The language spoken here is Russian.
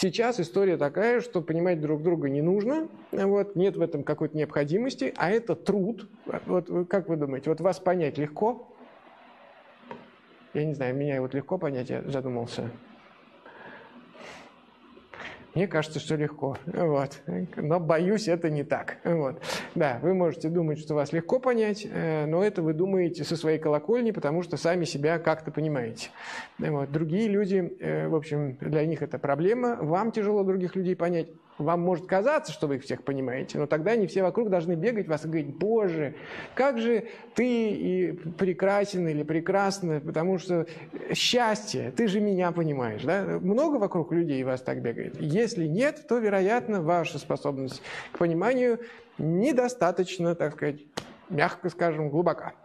Сейчас история такая, что понимать друг друга не нужно, вот, нет в этом какой-то необходимости, а это труд. Вот, как вы думаете, вот вас понять легко? Я не знаю, меня вот легко понять, я задумался. Мне кажется, что легко, вот. Но боюсь, это не так. Вот. Да, вы можете думать, что вас легко понять, но это вы думаете со своей колокольни, потому что сами себя как-то понимаете. Вот. Другие люди, в общем, для них это проблема, вам тяжело других людей понять. Вам может казаться, что вы их всех понимаете, но тогда не все вокруг должны бегать вас и говорить: «Боже, как же ты и прекрасен или прекрасна, потому что счастье, ты же меня понимаешь». Да? Много вокруг людей вас так бегает? Если нет, то, вероятно, ваша способность к пониманию недостаточно, так сказать, мягко скажем, глубока.